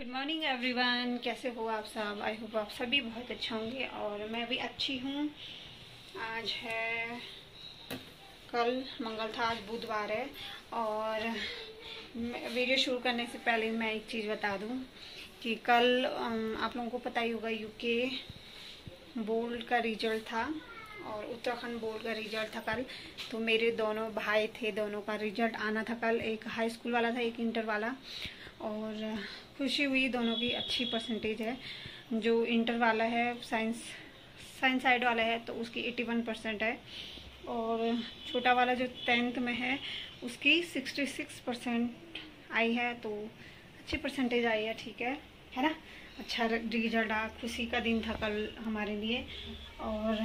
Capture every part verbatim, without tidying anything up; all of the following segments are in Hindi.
गुड मॉर्निंग एवरीवन, कैसे हो आप सब। आई होप आप सभी बहुत अच्छे होंगे और मैं भी अच्छी हूँ। आज है कल मंगल था, आज बुधवार है। और वीडियो शुरू करने से पहले मैं एक चीज़ बता दूँ कि कल आप लोगों को पता ही होगा यूके बोर्ड का रिजल्ट था और उत्तराखंड बोर्ड का रिजल्ट था कल। तो मेरे दोनों भाई थे, दोनों का रिजल्ट आना था कल। एक हाई स्कूल वाला था, एक इंटर वाला। और खुशी हुई, दोनों की अच्छी परसेंटेज है। जो इंटर वाला है साइंस साइंस साइड वाला है तो उसकी इक्यासी परसेंट है। और छोटा वाला जो टेंथ में है उसकी छियासठ परसेंट आई है। तो अच्छी परसेंटेज आई है, ठीक है है ना। अच्छा रिजल्ट आ, खुशी का दिन था कल हमारे लिए। और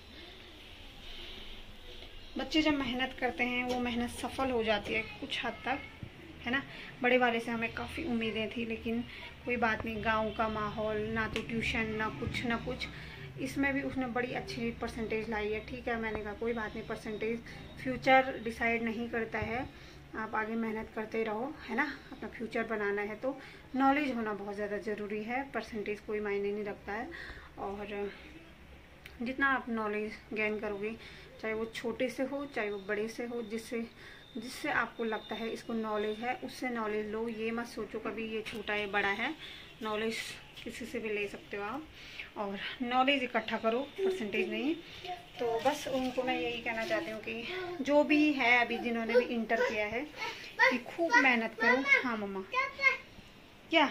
बच्चे जब मेहनत करते हैं वो मेहनत सफल हो जाती है कुछ हद तक, है ना। बड़े वाले से हमें काफ़ी उम्मीदें थी, लेकिन कोई बात नहीं। गांव का माहौल, ना तो ट्यूशन ना कुछ ना कुछ, इसमें भी उसने बड़ी अच्छी परसेंटेज लाई है, ठीक है। मैंने कहा कोई बात नहीं, परसेंटेज फ्यूचर डिसाइड नहीं करता है। आप आगे मेहनत करते रहो, है ना। अपना फ्यूचर बनाना है तो नॉलेज होना बहुत ज़्यादा ज़रूरी है, परसेंटेज कोई मायने नहीं रखता है। और जितना आप नॉलेज गेन करोगे, चाहे वो छोटे से हो चाहे वो बड़े से हो, जिससे जिससे आपको लगता है इसको नॉलेज है उससे नॉलेज लो। ये मत सोचो कभी ये छोटा है बड़ा है, नॉलेज किसी से भी ले सकते हो आप। और नॉलेज इकट्ठा करो, परसेंटेज नहीं। तो बस उनको मैं यही कहना चाहती हूँ कि जो भी है अभी जिन्होंने भी इंटर किया है कि खूब मेहनत करो। हाँ मम्मा, क्या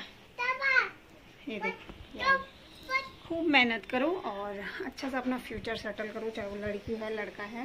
ये देखो, खूब मेहनत करो और अच्छा सा अपना फ्यूचर सेटल करो, चाहे वो लड़की है लड़का है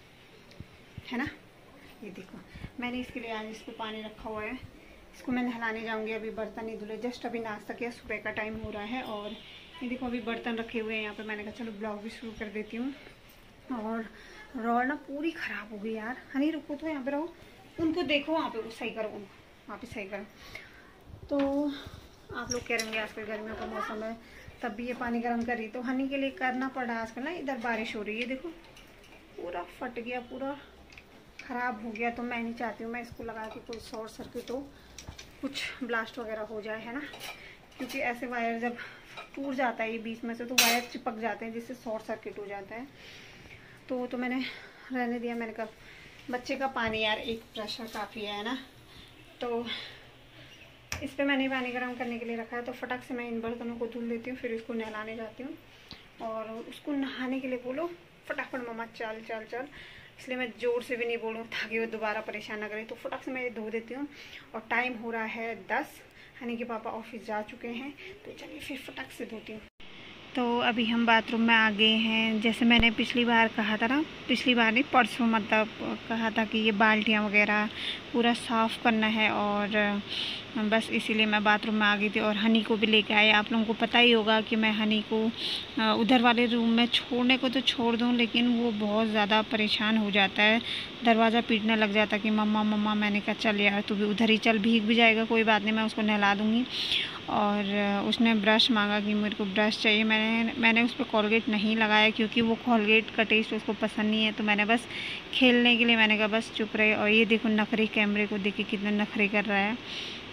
है ना। ये देखो मैंने इसके लिए आज इस पे पानी रखा हुआ है, इसको मैं नहलाने जाऊंगी। अभी बर्तन नहीं धुले, जस्ट अभी नाश्ता किया, सुबह का टाइम हो रहा है। और ये देखो अभी बर्तन रखे हुए हैं यहाँ पे। मैंने कहा चलो ब्लॉग भी शुरू कर देती हूँ। और रॉड ना पूरी ख़राब हो गई यार। हनी रुको तो यहाँ पे रहो, उनको देखो वहाँ पे, सही करो उनको, वहाँ पे सही करो। तो आप लोग कह रहे होंगे आजकल गर्मियों का मौसम है तब भी ये पानी गर्म कर रही, तो हनी के लिए करना पड़ा आजकल ना। इधर बारिश हो रही है, देखो पूरा फट गया, पूरा ख़राब हो गया। तो मैं नहीं चाहती हूँ मैं इसको लगा के कोई शॉर्ट सर्किट हो, कुछ ब्लास्ट वगैरह हो जाए, है ना। क्योंकि ऐसे वायर जब टूट जाता है ये बीच में से तो वायर चिपक जाते हैं, जिससे शॉर्ट सर्किट हो जाता है। तो तो मैंने रहने दिया। मैंने कहा बच्चे का पानी यार एक प्रेशर काफ़ी है ना। तो इस पर मैंने पानी गर्म करने के लिए रखा है। तो फटक से मैं इन बर्तनों को धुल देती हूँ, फिर इसको नहलाने जाती हूँ। और उसको नहाने के लिए बोलो फटाफट मम्मा चल चल चल, इसलिए मैं ज़ोर से भी नहीं बोलूँ ताकि वो दोबारा परेशान ना करे। तो फटाक से मैं ये धो देती हूँ। और टाइम हो रहा है दस, हनी के पापा ऑफिस जा चुके हैं, तो चलिए फिर फटाक से धोती हूँ। तो अभी हम बाथरूम में आ गए हैं। जैसे मैंने पिछली बार कहा था ना, पिछली बार नहीं परसों मतलब कहा था कि ये बाल्टियाँ वगैरह पूरा साफ़ करना है। और बस इसीलिए मैं बाथरूम में आ गई थी और हनी को भी लेके आए। आप लोगों को पता ही होगा कि मैं हनी को उधर वाले रूम में छोड़ने को तो छोड़ दूं, लेकिन वो बहुत ज़्यादा परेशान हो जाता है, दरवाज़ा पीटने लग जाता है कि मम्मा मम्मा। मैंने कहा चल यार तू भी उधर ही चल, भीग भी जाएगा कोई बात नहीं, मैं उसको नहला दूँगी। और उसने ब्रश मांगा कि मेरे को ब्रश चाहिए। मैंने मैंने उस पर कॉलगेट नहीं लगाया क्योंकि वो कॉलगेट का टेस्ट उसको पसंद नहीं है। तो मैंने बस खेलने के लिए मैंने कहा बस चुप रहे। और ये देखो नखरे, कैमरे को देखिए कितने नखरे कर रहा है।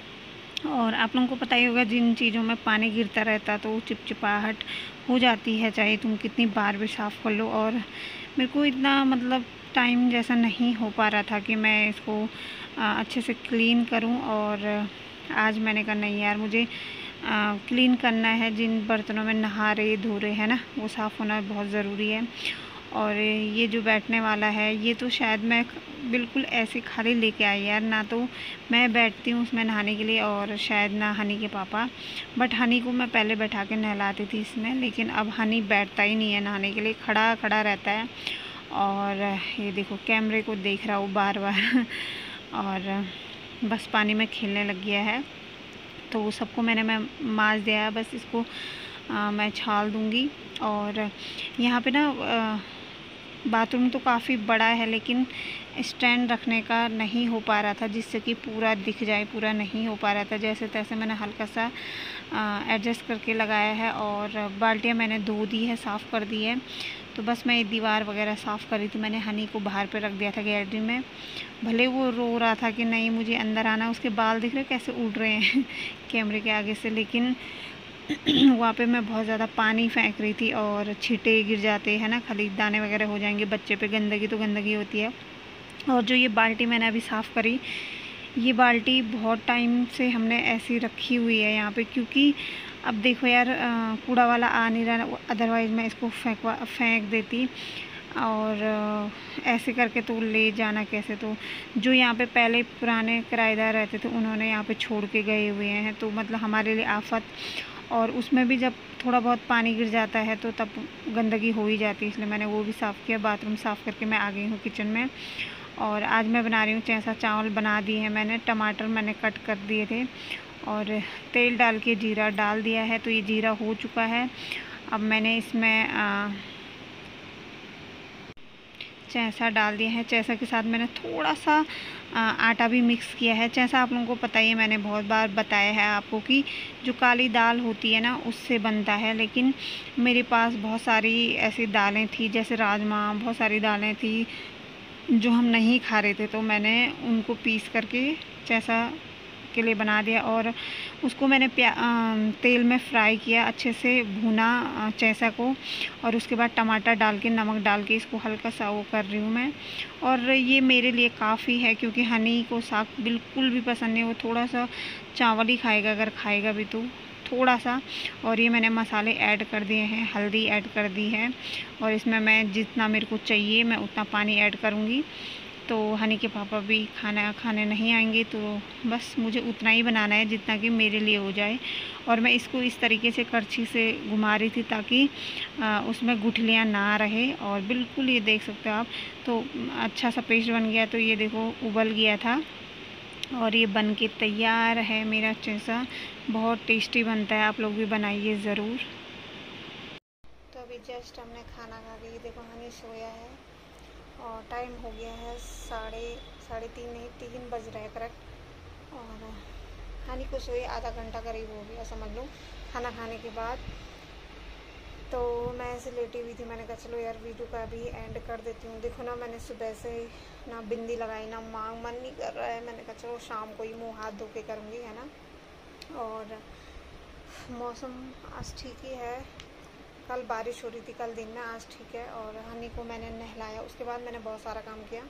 और आप लोगों को पता ही होगा जिन चीज़ों में पानी गिरता रहता तो चिपचिपाहट हो जाती है, चाहे तुम कितनी बार भी साफ़ कर लो। और मेरे को इतना मतलब टाइम जैसा नहीं हो पा रहा था कि मैं इसको अच्छे से क्लीन करूं। और आज मैंने कहा नहीं यार मुझे आ, क्लीन करना है। जिन बर्तनों में नहा रहे धो रहे हैं ना, वो साफ़ होना बहुत ज़रूरी है। और ये जो बैठने वाला है ये तो शायद मैं बिल्कुल ऐसे खाली लेके आई यार, ना तो मैं बैठती हूँ उसमें नहाने के लिए और शायद ना हनी के पापा। बट हनी को मैं पहले बैठा के नहलाती थी इसमें, लेकिन अब हनी बैठता ही नहीं है नहाने के लिए, खड़ा खड़ा रहता है। और ये देखो कैमरे को देख रहा हूँ बार बार और बस पानी में खेलने लग गया है। तो वो सबको मैंने मैं मांज दिया है, बस इसको आ, मैं छाल दूँगी। और यहाँ पे ना आ, बाथरूम तो काफ़ी बड़ा है, लेकिन स्टैंड रखने का नहीं हो पा रहा था जिससे कि पूरा दिख जाए, पूरा नहीं हो पा रहा था। जैसे तैसे मैंने हल्का सा एडजस्ट करके लगाया है। और बाल्टियाँ मैंने धो दी है, साफ़ कर दी है। तो बस मैं दीवार वगैरह साफ़ कर रही थी। मैंने हनी को बाहर पे रख दिया था गैलरी में, भले वो रो रहा था कि नहीं मुझे अंदर आना। उसके बाल दिख रहे कैसे उड़ रहे हैं कैमरे के आगे से, लेकिन वहाँ पे मैं बहुत ज़्यादा पानी फेंक रही थी और छींटे गिर जाते हैं ना, खाली दाने वगैरह हो जाएंगे बच्चे पे। गंदगी तो गंदगी होती है। और जो ये बाल्टी मैंने अभी साफ़ करी, ये बाल्टी बहुत टाइम से हमने ऐसी रखी हुई है यहाँ पे, क्योंकि अब देखो यार कूड़ा वाला आ नहीं रहा, अदरवाइज़ मैं इसको फेंकवा फेंक देती। और ऐसे करके तो ले जाना कैसे। तो जो यहाँ पे पहले पुराने किराएदार रहते थे उन्होंने यहाँ पे छोड़ के गए हुए हैं, तो मतलब हमारे लिए आफत। और उसमें भी जब थोड़ा बहुत पानी गिर जाता है तो तब गंदगी हो ही जाती है, इसलिए मैंने वो भी साफ़ किया। बाथरूम साफ़ करके मैं आ गई हूँ किचन में। और आज मैं बना रही हूँ चैसा चावल बना दिए हैं मैंने। टमाटर मैंने कट कर दिए थे और तेल डाल के जीरा डाल दिया है, तो ये जीरा हो चुका है। अब मैंने इसमें आ, चैसा डाल दिया है। चैसा के साथ मैंने थोड़ा सा आ, आटा भी मिक्स किया है। चैसा आप लोगों को पता ही है, मैंने बहुत बार बताया है आपको कि जो काली दाल होती है ना उससे बनता है, लेकिन मेरे पास बहुत सारी ऐसी दालें थी, जैसे राजमा, बहुत सारी दालें थी जो हम नहीं खा रहे थे, तो मैंने उनको पीस करके चैसा के लिए बना दिया। और उसको मैंने प्या तेल में फ्राई किया, अच्छे से भुना चैसा को, और उसके बाद टमाटर डाल के नमक डाल के इसको हल्का सा वो कर रही हूँ मैं। और ये मेरे लिए काफ़ी है, क्योंकि हनी को साग बिल्कुल भी पसंद नहीं, वो थोड़ा सा चावल ही खाएगा, अगर खाएगा भी तो थोड़ा सा। और ये मैंने मसाले ऐड कर दिए हैं, हल्दी ऐड कर दी है, और इसमें मैं जितना मेरे को चाहिए मैं उतना पानी ऐड करूँगी। तो हनी के पापा भी खाना खाने नहीं आएंगे, तो बस मुझे उतना ही बनाना है जितना कि मेरे लिए हो जाए। और मैं इसको इस तरीके से करछी से घुमा रही थी ताकि आ, उसमें गुठलियाँ ना रहे। और बिल्कुल ये देख सकते हो आप, तो अच्छा सा पेस्ट बन गया। तो ये देखो उबल गया था और ये बन के तैयार है मेरा चैसा। बहुत टेस्टी बनता है, आप लोग भी बनाइए ज़रूर। तो अभी जस्ट हमने खाना खा के, ये देखो हनी सोया है और टाइम हो गया है साढ़े साढ़े तीन नहीं तीन बज रहे हैं करेक्ट। और हनी को सोए आधा घंटा करीब हो गया समझ लो खाना खाने के बाद। तो मैं ऐसे लेटी हुई थी, मैंने कहा चलो यार वीडियो का भी एंड कर देती हूँ। देखो ना, मैंने सुबह से ना बिंदी लगाई ना मांग, मन नहीं कर रहा है। मैंने कहा चलो शाम को ही मुँह हाथ धो के करूँगी, है ना। और मौसम आज ठीक ही है, कल बारिश हो रही थी कल दिन में, आज ठीक है। और हनी को मैंने नहलाया, उसके बाद मैंने बहुत सारा काम किया,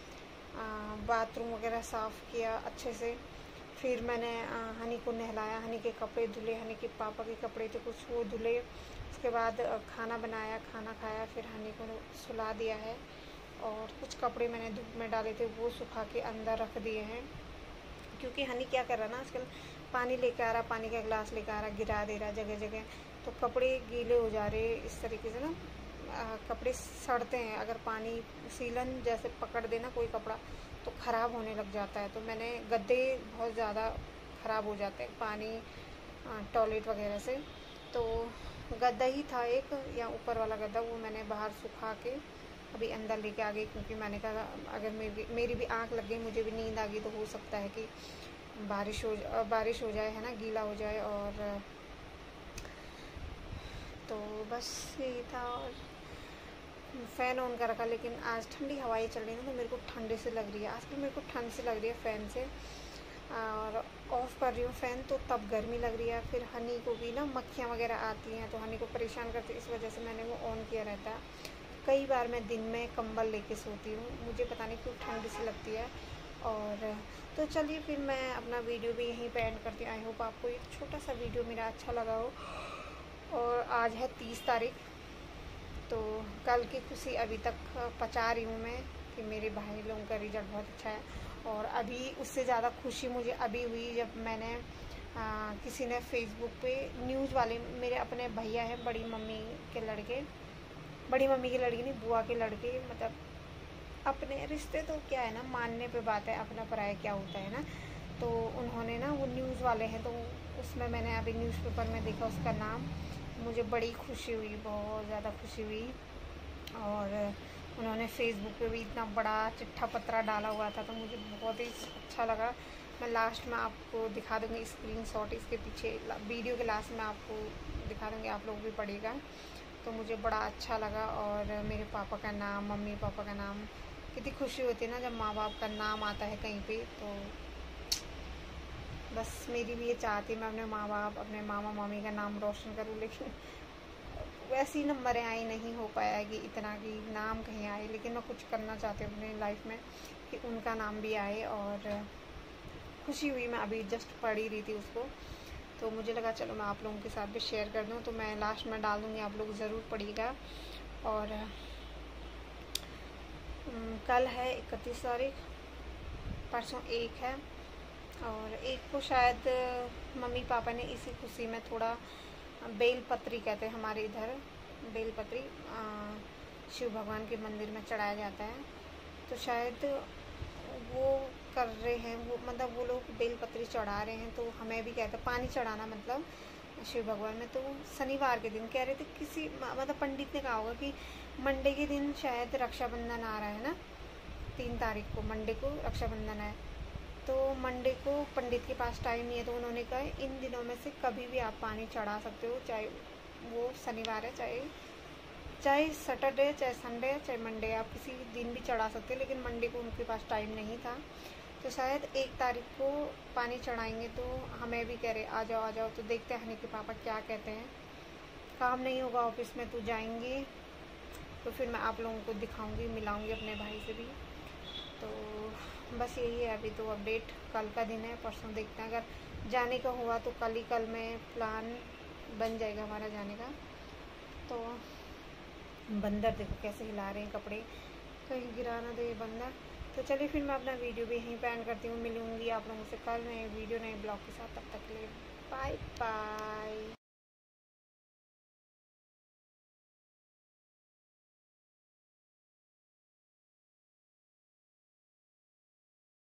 बाथरूम वगैरह साफ़ किया अच्छे से। फिर मैंने आ, हनी को नहलाया, हनी के कपड़े धुले, हनी के पापा के कपड़े थे कुछ वो धुले। उसके बाद खाना बनाया, खाना खाया, फिर हनी को सुला दिया है। और कुछ कपड़े मैंने धूप में डाले थे वो सुखा के अंदर रख दिए हैं, क्योंकि हनी क्या कर रहा ना आजकल, पानी लेकर आ रहा, पानी का गिलास लेकर आ रहा, गिरा दे रहा जगह जगह, तो कपड़े गीले हो जा रहे इस तरीके से ना। आ, कपड़े सड़ते हैं, अगर पानी सीलन जैसे पकड़ देना कोई कपड़ा तो ख़राब होने लग जाता है। तो मैंने गद्दे बहुत ज़्यादा ख़राब हो जाते हैं पानी टॉयलेट वगैरह से। तो गद्दा ही था एक, या ऊपर वाला गद्दा, वो मैंने बाहर सुखा के अभी अंदर लेके आ गई, क्योंकि मैंने कहा अगर मेरी मेरी भी आँख लग गई, मुझे भी नींद आ गई, तो हो सकता है कि बारिश हो बारिश हो जाए, है ना, गीला हो जाए। और तो बस यही था। और फ़ैन ऑन कर रखा, लेकिन आज ठंडी हवाएं चल रही हैं तो मेरे को ठंडे से लग रही है, आजकल मेरे को ठंड से लग रही है फ़ैन से। और ऑफ़ कर रही हूँ फ़ैन तो तब गर्मी लग रही है। फिर हनी को भी ना मक्खियाँ वगैरह आती हैं, तो हनी को परेशान करती है, इस वजह से मैंने वो ऑन किया रहता है। कई बार मैं दिन में कंबल लेके सोती हूँ, मुझे पता नहीं क्यों ठंड सी लगती है। और तो चलिए फिर मैं अपना वीडियो भी यहीं पे एंड करती हूँ। आई होप आपको एक छोटा सा वीडियो मेरा अच्छा लगा हो। और आज है तीस तारीख, तो कल की खुशी अभी तक पचा रही हूँ मैं कि मेरे भाई लोगों का रिजल्ट बहुत अच्छा है। और अभी उससे ज़्यादा खुशी मुझे अभी हुई जब मैंने आ, किसी ने फेसबुक पे न्यूज़ वाले, मेरे अपने भैया हैं, बड़ी मम्मी के लड़के, बड़ी मम्मी की लड़की नहीं, बुआ के लड़के, मतलब अपने रिश्ते तो क्या है ना, मानने पे बात है, अपना पराया क्या होता है ना। तो उन्होंने ना, वो न्यूज़ वाले हैं, तो उसमें मैंने अभी न्यूज़पेपर में देखा उसका नाम, मुझे बड़ी खुशी हुई, बहुत ज़्यादा खुशी हुई। और उन्होंने फेसबुक पे भी इतना बड़ा चिट्ठा पत्रा डाला हुआ था, तो मुझे बहुत ही अच्छा लगा। मैं लास्ट में आपको दिखा दूँगी स्क्रीनशॉट, इसके पीछे वीडियो के लास्ट में आपको दिखा दूँगी, आप लोग भी पढ़िएगा। तो मुझे बड़ा अच्छा लगा। और मेरे पापा का नाम, मम्मी पापा का नाम, कितनी खुशी होती है ना जब माँ बाप का नाम आता है कहीं पे। तो बस मेरी भी ये चाहती, मैं अपने माँ बाप, अपने मामा मामी का नाम रोशन करूँ, लेकिन वैसी नंबर आई नहीं हो पाया कि इतना कि नाम कहीं आए। लेकिन मैं कुछ करना चाहती हूँ अपनी लाइफ में कि उनका नाम भी आए। और खुशी हुई, मैं अभी जस्ट पढ़ ही रही थी उसको, तो मुझे लगा चलो मैं आप लोगों के साथ भी शेयर कर दूँ। तो मैं लास्ट में डाल दूँगी, आप लोग ज़रूर पढ़िएगा। और कल है इकतीस तारीख, परसों एक है, और एक को शायद मम्मी पापा ने इसी खुशी में थोड़ा बेल पत्री कहते हैं हमारे इधर, बेल पत्री शिव भगवान के मंदिर में चढ़ाया जाता है। तो शायद वो कर रहे हैं, वो मतलब वो लोग बेल पत्री चढ़ा रहे हैं। तो हमें भी कहते हैं पानी चढ़ाना मतलब शिव भगवान में। तो शनिवार के दिन कह रहे थे, किसी मतलब पंडित ने कहा होगा कि मंडे के दिन शायद रक्षाबंधन आ रहा है ना, तीन तारीख को मंडे को रक्षाबंधन है। तो मंडे को पंडित के पास टाइम नहीं है, तो उन्होंने कहा इन दिनों में से कभी भी आप पानी चढ़ा सकते हो, चाहे वो शनिवार है, चाहे चाहे सैटरडे, चाहे संडे, चाहे मंडे, आप किसी दिन भी चढ़ा सकते हो। लेकिन मंडे को उनके पास टाइम नहीं था, तो शायद एक तारीख को पानी चढ़ाएंगे। तो हमें भी कह रहे आ जाओ आ जाओ। तो देखते हैं हनी के पापा क्या कहते हैं। काम नहीं होगा ऑफिस में तो जाएंगे, तो फिर मैं आप लोगों को दिखाऊंगी, मिलाऊंगी अपने भाई से भी। तो बस यही है अभी तो अपडेट। कल का दिन है, परसों देखते हैं, अगर जाने का हुआ तो कल ही कल में प्लान बन जाएगा हमारा जाने का। तो बंदर देखो कैसे हिला रहे हैं कपड़े, कहीं गिरा ना दे बंदर। तो चलिए फिर मैं अपना वीडियो भी यहीं पे एंड करती हूँ। मिलूंगी आप लोगों से कल नए वीडियो नए ब्लॉग के साथ, तब तक के लिए बाय बाय।